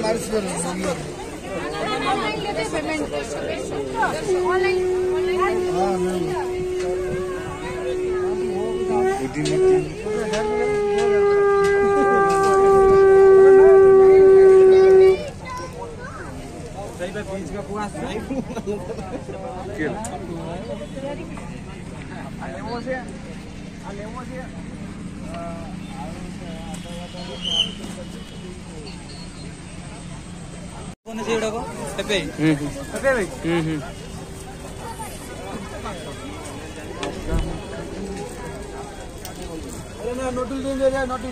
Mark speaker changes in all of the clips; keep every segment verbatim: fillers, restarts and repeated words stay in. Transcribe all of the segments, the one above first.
Speaker 1: कौन से उड़ा को पेपे हम्म पेपे भाई हम्म हम्म अरे ना नोटुल दे दे नोटुल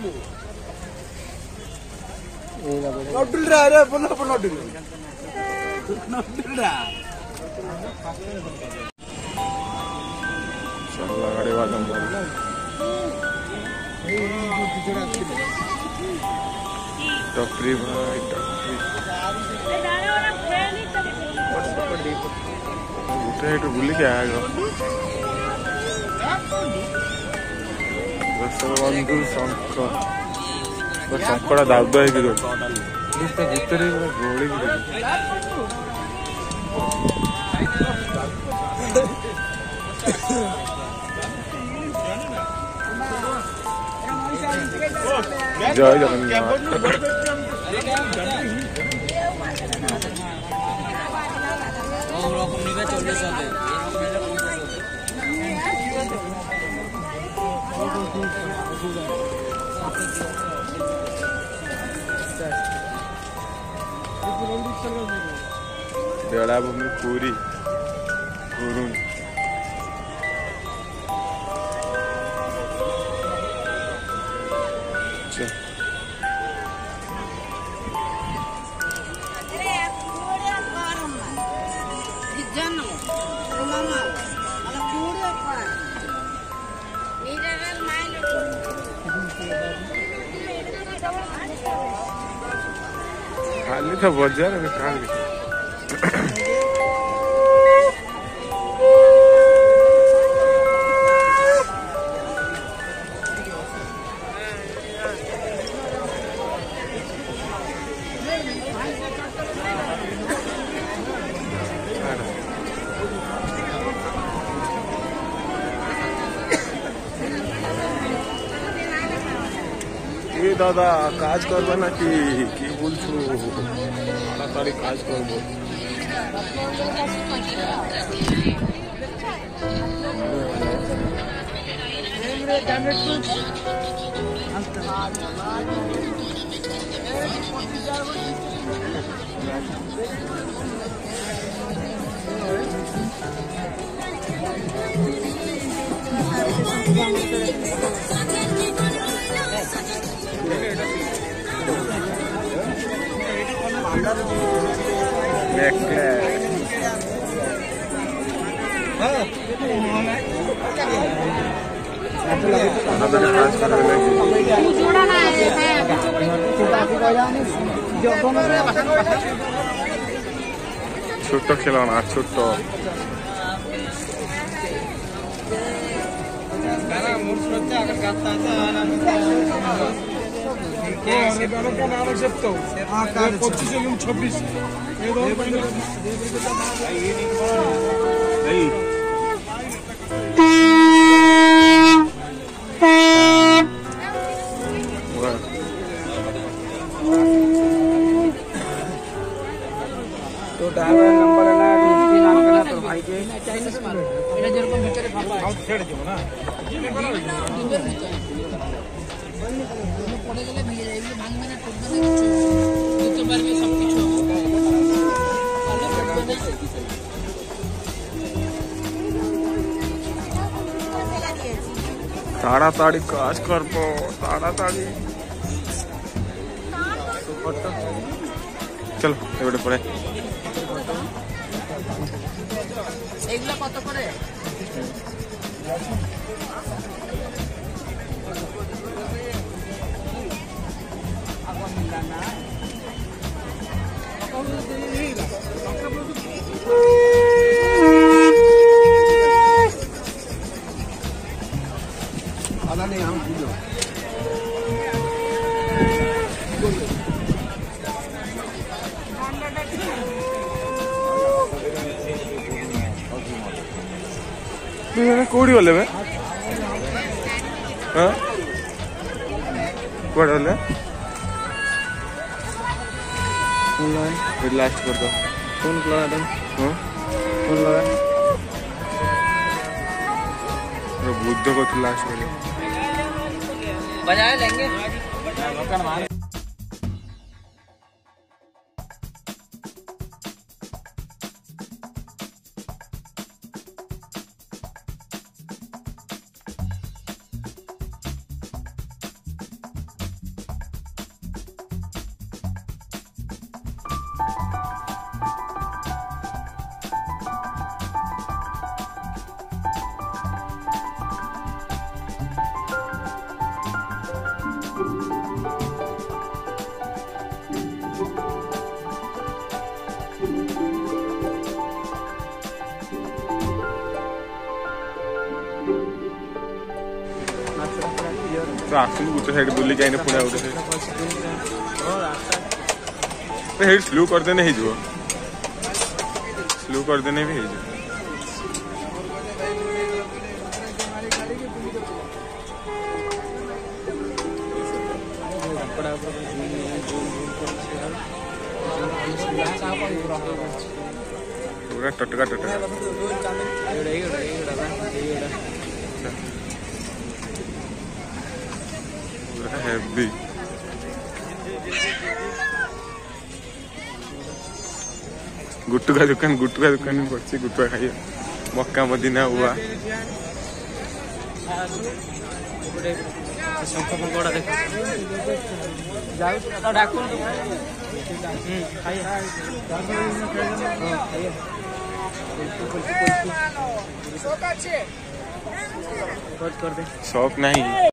Speaker 1: ए ला नोटुल रे अरे बोलो बोलो नोटुल नोटुल रा
Speaker 2: चला गाड़ी वाला टपरी भाई टपरी उठे तो भूल के आएगा बंधु शंकर शंकरा दाउदा है भीतर गोली जय जगन्नाथ बेलाभूमि पूरी गुरुन खाली था बाजार में खाली दादा काज करबा ना कि कि बोलछु तारी काज करबो छोटो खिलौना छोटो
Speaker 1: पच्चीस छब्बीस तो ड्राइवर नंबर है ना इसकी नाम करना तो भाई के चाइनीज माल एटा जर को भीतर फापा आउट छेड़ देबो ना पड़े गेले भीए जाई भांग में ना टूट दे कुछ बार में सब कुछ
Speaker 2: ताड़ाताड़ी काज करबो ताड़ाताड़ी चलो एबडे पड़े
Speaker 1: एगला কত করে আগো মিলা না আদা নেই हम किलो
Speaker 2: कोड़ी गले में हाँ कुआड़े गले लास्ट कर दो
Speaker 1: फोन लगा दो
Speaker 2: हाँ
Speaker 1: फोन लगा
Speaker 2: बुद्ध को तो लास्ट कर
Speaker 1: बजाए लेंगे तो आसुन गोटे साइड बुली जाए पुणे गोटे साइड स्लो करदेने हो स्लो करदेने भी हो पूरा टटका टटका हेवी गुटुका दुकान गुटुका दुकान में पड़ती गुटुका खाइए मक्का मदीना हुआ शौक नहीं।